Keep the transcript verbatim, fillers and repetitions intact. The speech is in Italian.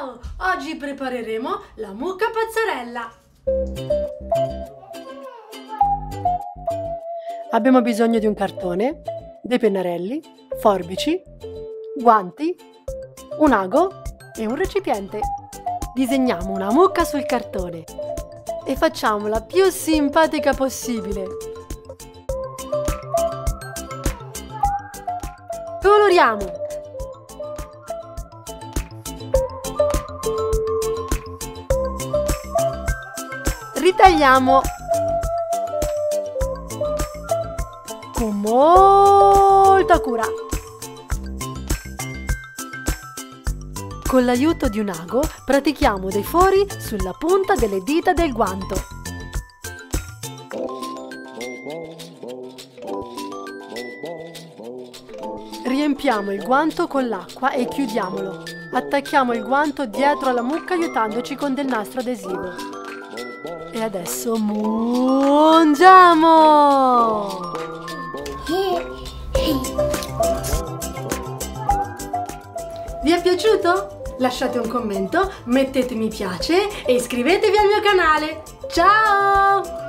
Ciao! Oggi prepareremo la mucca pazzarella. Abbiamo bisogno di un cartone, dei pennarelli, forbici, guanti, un ago e un recipiente. Disegniamo una mucca sul cartone e facciamola più simpatica possibile. Coloriamo. Ritagliamo con molta cura. Con l'aiuto di un ago pratichiamo dei fori sulla punta delle dita del guanto. Riempiamo il guanto con l'acqua e chiudiamolo. Attacchiamo il guanto dietro alla mucca aiutandoci con del nastro adesivo. E adesso mungiamo! Vi è piaciuto? Lasciate un commento, mettete mi piace e iscrivetevi al mio canale. Ciao!